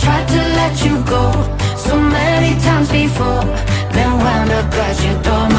tried to let you go so many times before, then wound up at your door.